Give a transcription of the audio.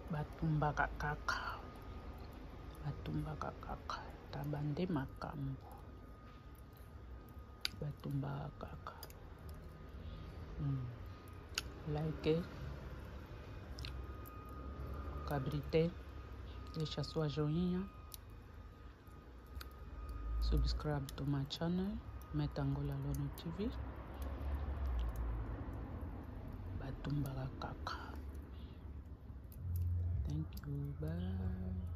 batumbaka kaka tabande makambo batumbaka kaka. Like, cabrité, deixa sua joinha, subscribe to my channel Metangola Lono TV. Batumbaka kaka. Thank you, bye.